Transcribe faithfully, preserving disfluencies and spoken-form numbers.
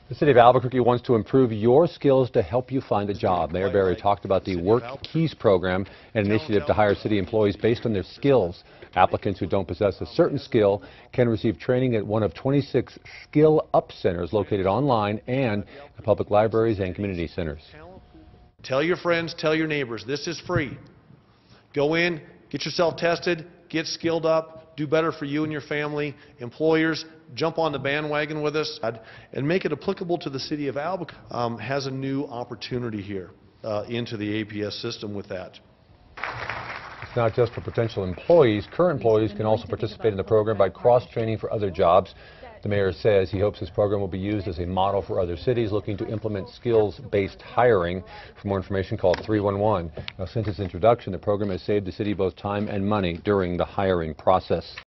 The city of Albuquerque wants to improve your skills to help you find a job. Mayor Barry talked about the Work Keys program, an initiative to hire city employees based on their skills. Applicants who don't possess a certain skill can receive training at one of twenty-six Skill Up centers located online and at public libraries and community centers. Tell your friends, tell your neighbors, this is free. Go in, get yourself tested, get skilled up, do better for you and your family. Employers, jump on the bandwagon with us and make it applicable to the city of Albuquerque. Um, has a new opportunity here uh, into the A P S system with that. It's not just for potential employees. Current employees can also participate in the program by cross-training for other jobs. The mayor says he hopes this program will be used as a model for other cities looking to implement skills-based hiring. For more information, call three one one. Now, since its introduction, the program has saved the city both time and money during the hiring process.